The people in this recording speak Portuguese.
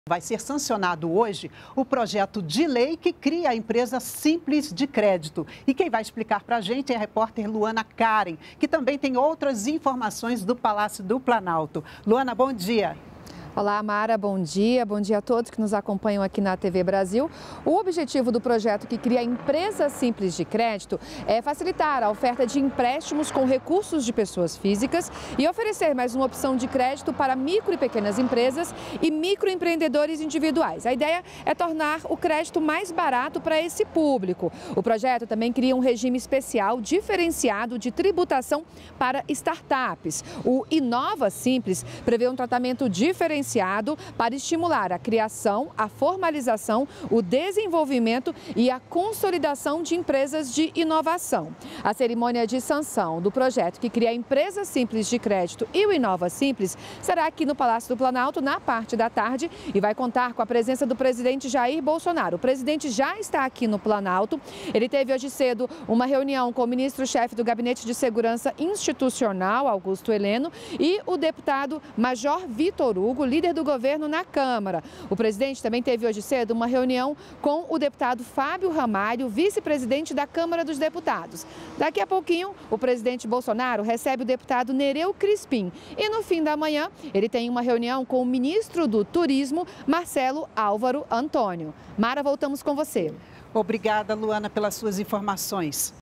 Vai ser sancionado hoje o projeto de lei que cria a empresa Simples de Crédito. E quem vai explicar para a gente é a repórter Luana Karen, que também tem outras informações do Palácio do Planalto. Luana, bom dia. Olá, Mara, bom dia a todos que nos acompanham aqui na TV Brasil. O objetivo do projeto que cria a empresa Simples de Crédito é facilitar a oferta de empréstimos com recursos de pessoas físicas e oferecer mais uma opção de crédito para micro e pequenas empresas e microempreendedores individuais. A ideia é tornar o crédito mais barato para esse público. O projeto também cria um regime especial diferenciado de tributação para startups. O Inova Simples prevê um tratamento diferenciado para estimular a criação, a formalização, o desenvolvimento e a consolidação de empresas de inovação. A cerimônia de sanção do projeto que cria a empresa Simples de Crédito e o Inova Simples será aqui no Palácio do Planalto na parte da tarde e vai contar com a presença do presidente Jair Bolsonaro. O presidente já está aqui no Planalto. Ele teve hoje cedo uma reunião com o ministro-chefe do Gabinete de Segurança Institucional, Augusto Heleno, e o deputado Major Vitor Hugo, líder do governo na Câmara. O presidente também teve hoje cedo uma reunião com o deputado Fábio Ramalho, vice-presidente da Câmara dos Deputados. Daqui a pouquinho, o presidente Bolsonaro recebe o deputado Nereu Crispim. E no fim da manhã, ele tem uma reunião com o ministro do Turismo, Marcelo Álvaro Antônio. Mara, voltamos com você. Obrigada, Luana, pelas suas informações.